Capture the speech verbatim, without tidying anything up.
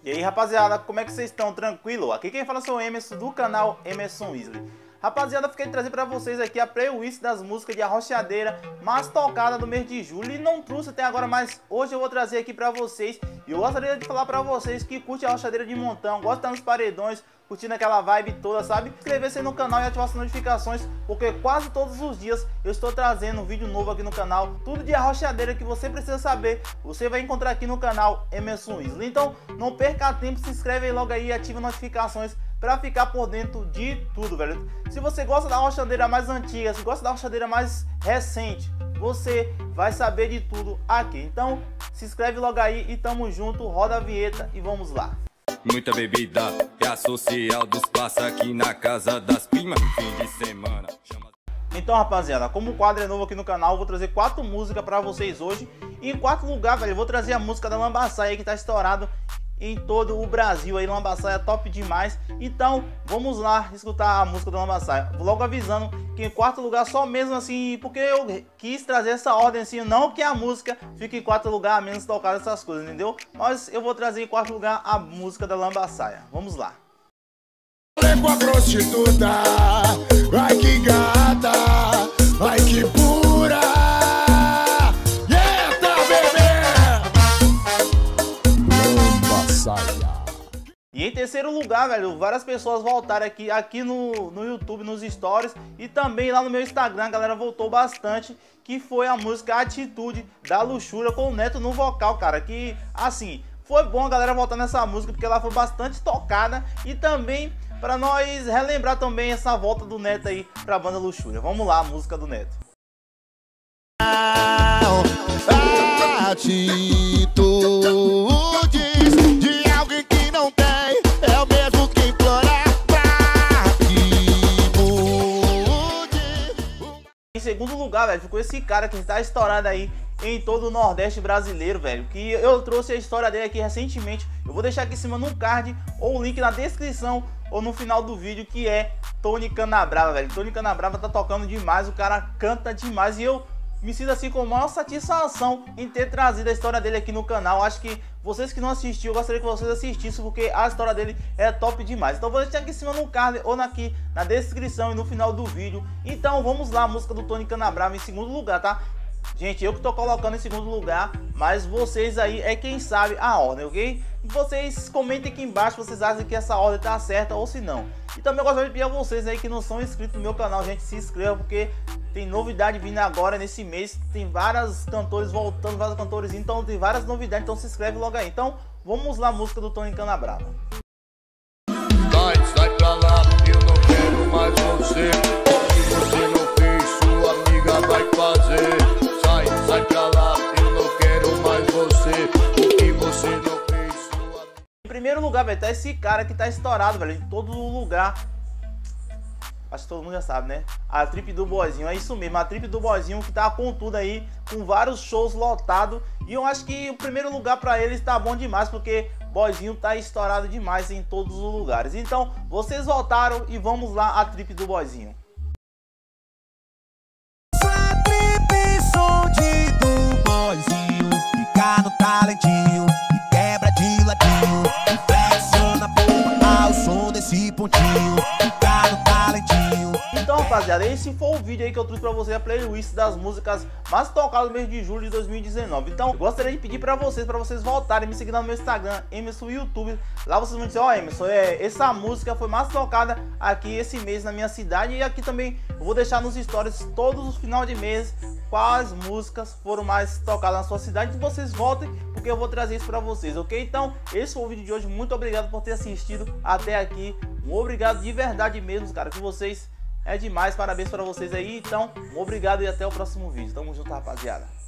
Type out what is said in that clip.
E aí, rapaziada, como é que vocês estão? Tranquilo? Aqui quem fala é o Emerson do canal Emerson Weasley. Rapaziada, fiquei de trazer pra vocês aqui a playlist das músicas de arrochadeira mais tocada do mês de julho. E não trouxe até agora, mas hoje eu vou trazer aqui pra vocês. E eu gostaria de falar pra vocês que curte a arrochadeira de montão, gosta de estar nos paredões, curtindo aquela vibe toda, sabe? Inscrever-se no canal e ativar as notificações, porque quase todos os dias eu estou trazendo um vídeo novo aqui no canal. Tudo de arrochadeira que você precisa saber, você vai encontrar aqui no canal Emerson Weasley. Então não perca tempo, se inscreve aí logo aí e ativa as notificações pra ficar por dentro de tudo, velho. Se você gosta da arrochadeira mais antiga, se gosta da arrochadeira mais recente, você vai saber de tudo aqui. Então se inscreve logo aí e tamo junto, roda a vinheta e vamos lá. Muita bebida é a social dos passa aqui na casa das primas, fim de semana. Então, rapaziada, como o quadro é novo aqui no canal, eu vou trazer quatro músicas pra vocês hoje. E em quarto lugar, velho, eu vou trazer a música da Lambaçaia, que tá estourado em todo o Brasil aí. Lambaçaia top demais. Então vamos lá escutar a música da Lambaçaia. Vou logo avisando que em quarto lugar só mesmo assim, porque eu quis trazer essa ordem assim, não que a música fique em quarto lugar, menos tocada, essas coisas, entendeu? Mas eu vou trazer em quarto lugar a música da Lambaçaia. Vamos lá. Com a prostituta, ai que gata, ai que pura. E em terceiro lugar, velho, várias pessoas voltaram aqui, aqui no, no YouTube, nos stories, e também lá no meu Instagram, a galera voltou bastante, que foi a música Atitude da Luxúria com o Neto no vocal, cara, que assim, foi bom a galera voltar nessa música, porque ela foi bastante tocada, e também para nós relembrar também essa volta do Neto aí pra banda Luxúria. Vamos lá, a música do Neto. Atitudes de alguém que não tem, é o mesmo que implorar pra que mude. Em segundo lugar, velho, ficou esse cara que está estourado aí em todo o Nordeste brasileiro, velho, que eu trouxe a história dele aqui recentemente. Eu vou deixar aqui em cima no card ou o link na descrição ou no final do vídeo, que é Tony Canabrava, velho. Tony Canabrava tá tocando demais, o cara canta demais e eu me sinto assim com maior satisfação em ter trazido a história dele aqui no canal. Acho que vocês que não assistiram, eu gostaria que vocês assistissem, porque a história dele é top demais. Então vou deixar aqui em cima no card ou aqui na descrição e no final do vídeo. Então vamos lá, a música do Tony Canabrava em segundo lugar, tá? Gente, eu que tô colocando em segundo lugar, mas vocês aí é quem sabe a ordem, ok? Vocês comentem aqui embaixo se vocês acham que essa ordem tá certa ou se não. E também eu gostaria de pedir a vocês aí que não são inscritos no meu canal, gente, se inscreva, porque tem novidade vindo agora nesse mês. Tem vários cantores voltando, vários cantores, então tem várias novidades, então se inscreve logo aí. Então vamos lá, a música do Tony Canabrava. Sai, sai pra lá, eu não quero mais você. O que você não fez, sua amiga vai fazer. Sai, sai pra lá, eu não quero mais você. O que você não fez, sua... Em primeiro lugar, velho, tá esse cara que tá estourado, velho, em todo lugar. Acho que todo mundo já sabe, né? A Trip do Boyzinho, é isso mesmo, a Trip do Boyzinho que tá com tudo aí, com vários shows lotados. E eu acho que o primeiro lugar pra eles tá bom demais, porque Boyzinho tá estourado demais em todos os lugares. Então, vocês voltaram e vamos lá, a Trip do Boyzinho. Do boyzinho, fica no talentinho, e quebra de ladinho, e flexiona a boca ao som desse pontinho, fica no talentinho. Então, rapaziada, esse foi o vídeo aí que eu trouxe pra vocês, a playlist das músicas mais tocadas no mês de julho de dois mil e dezenove. Então, eu gostaria de pedir pra vocês, pra vocês voltarem me seguir no meu Instagram, Emerson YouTube. Lá vocês vão dizer, ó, oh, Emerson, é, essa música foi mais tocada aqui esse mês na minha cidade. E aqui também eu vou deixar nos stories todos os final de mês quais músicas foram mais tocadas na sua cidade. E vocês voltem, porque eu vou trazer isso pra vocês, ok? Então, esse foi o vídeo de hoje. Muito obrigado por ter assistido até aqui. Um obrigado de verdade mesmo, cara, que vocês... é demais, parabéns pra vocês aí. Então, um obrigado e até o próximo vídeo. Tamo junto, rapaziada.